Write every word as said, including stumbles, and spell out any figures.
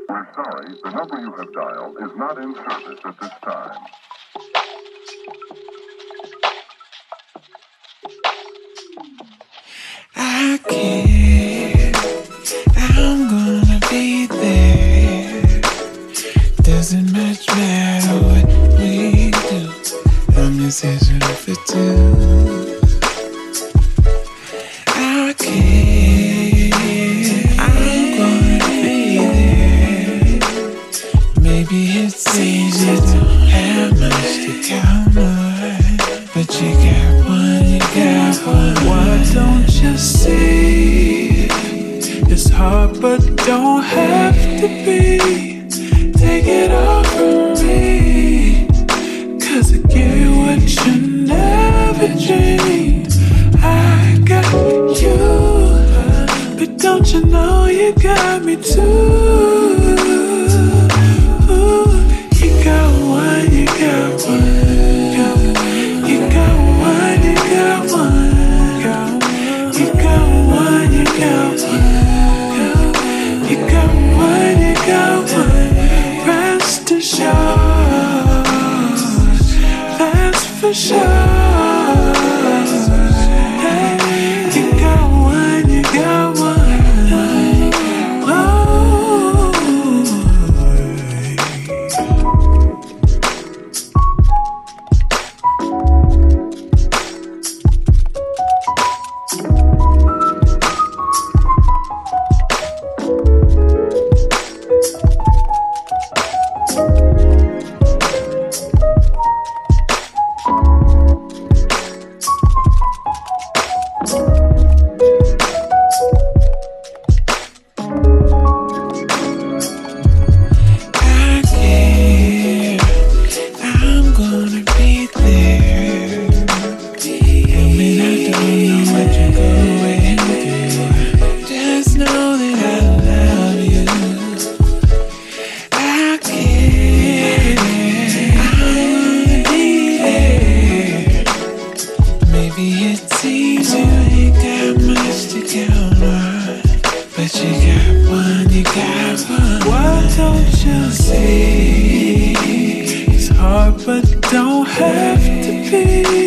We're sorry, the number you have dialed is not in service at this time. I care, I'm gonna be there. Doesn't much matter what we do, I'm decision for two. I care, I'm gonna be there. Maybe it seems you don't have much to count on, but you got one, you got one. Why don't you see? It's hard but don't have to be. Take it all from me, cause I give you what you never dreamed. I got you, but don't you know you got me too. Ooh, you got one, you got one. You got one, you got one. You got one, you got one. You got one, you got one. Rest assured, that's for sure. Hey, you got one, you got one. Oh. I care, I'm gonna be there. I mean, I don't know what you're going through, just know that I love you. I care, I'm gonna be there. Maybe it seems you ain't got much to count on, but you got one, you got one. Why don't you see? It's hard but don't have to be.